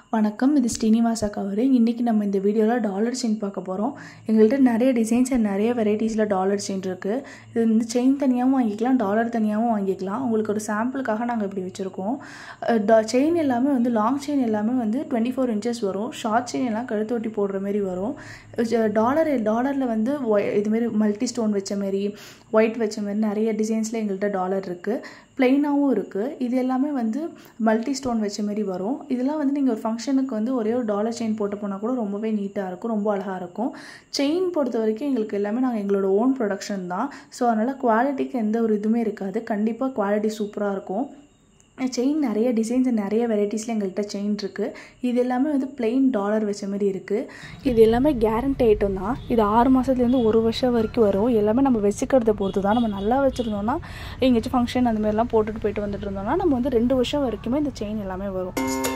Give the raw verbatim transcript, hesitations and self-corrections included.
வணக்கம், இது ஸ்ரீனிவாசா கவரிங். இன்றைக்கி நம்ம இந்த வீடியோவில் டாலர் செயின் பார்க்க போகிறோம். எங்கள்கிட்ட நிறைய டிசைன்ஸ் அண்ட் நிறைய வெரைட்டிஸில் டாலர் செயின் இருக்குது. இது வந்து செயின் தனியாகவும் வாங்கிக்கலாம், டாலர் தனியாகவும் வாங்கிக்கலாம். உங்களுக்கு ஒரு சாம்பிளுக்காக நாங்கள் இப்படி வச்சுருக்கோம். செயின் எல்லாமே வந்து லாங் செயின் எல்லாமே வந்து டுவெண்ட்டி ஃபோர் இன்ச்சஸ் வரும். ஷார்ட் செயின் எல்லாம் கழுத்து ஒட்டி போடுற மாரி வரும். டாலர் டாலரில் வந்து இதுமாரி மல்டி ஸ்டோன் வச்ச மாரி, ஒயிட் வச்ச மாரி நிறைய டிசைன்ஸில் எங்கள்கிட்ட டாலர் இருக்குது. ப்ளைனாகவும் இருக்குது. இது எல்லாமே வந்து மல்டி ஸ்டோன் வச்ச மாரி வரும். இதெல்லாம் வந்து நீங்கள் ஒரு ஃபங்க்ஷனுக்கு வந்து ஒரே ஒரு டாலர் செயின் போட்டு போனால் கூட ரொம்பவே நீட்டாக இருக்கும், ரொம்ப அழகாக இருக்கும். செயின் பொறுத்த வரைக்கும் எங்களுக்கு எல்லாமே நாங்கள் எங்களோட ஓன் ப்ரொடக்ஷன் தான். ஸோ அதனால் குவாலிட்டிக்கு எந்த ஒரு இதுவுமே இருக்காது. கண்டிப்பாக குவாலிட்டி சூப்பராக இருக்கும். செயின் நிறைய டிசைன்ஸ் நிறைய வெரைட்டிஸில் எங்கள்கிட்ட செயின் இருக்குது. இது எல்லாமே வந்து பிளெயின் டாலர் வச்ச மாதிரி இருக்குது. இது எல்லாமே கேரண்டி ஐட்டம் தான். இது ஆறு மாதத்துலேருந்து ஒரு வருஷம் வரைக்கும் வரும். எல்லாமே நம்ம வச்சுக்கிறத பொறுத்து தான். நம்ம நல்லா வச்சுருந்தோம்னா, எங்கேயாச்சும் ஃபங்க்ஷன் அந்த மாதிரிலாம் போட்டுட்டு போயிட்டு வந்துட்டு இருந்தோம்னா நம்ம வந்து ரெண்டு வருஷம் வரைக்குமே இந்த செயின் எல்லாமே வரும்.